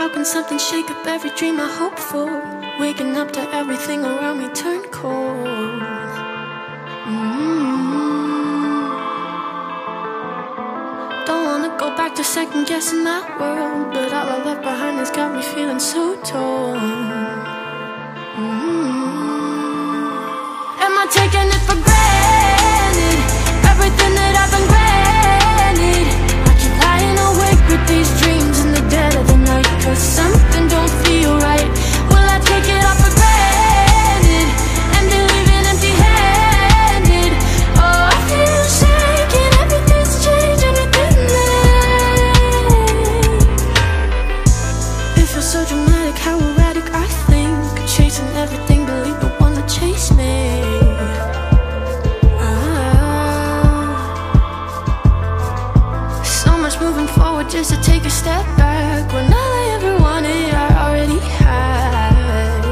How can something shake up every dream I hope for? Waking up to everything around me turn cold. Don't wanna go back to second guessing my world, but all I left behind has got me feeling so torn. Am I taking it for granted? Everything that I've been granted. I keep lying awake with these dreams in the dead of the night, 'cause something don't feel right. Will I take it all for granted and be leaving empty-handed? Oh, I feel shaking, everything's changing within me. It feels so dramatic, how erratic I think. Chasing everything, believe the one that chased me. Moving forward just to take a step back, when all I ever wanted I already had.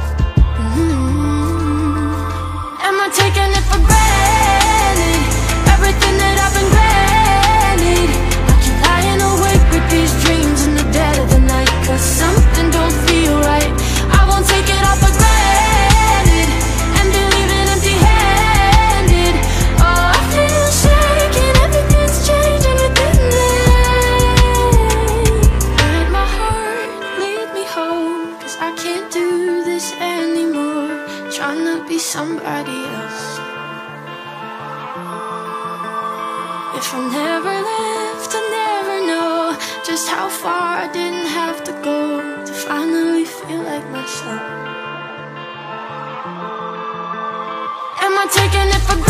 Am I taking it for granted? Everything that I've been granted. I keep lying awake with these dreams in the dead of the night, 'cause something don't feel right. I won't take it all for granted and be leaving empty-handed. Oh, I feel shaking, everything's changing within me. I can't do this anymore, trying to be somebody else. If I never left, I never know just how far I didn't have to go to finally feel like myself. Am I taking it for granted?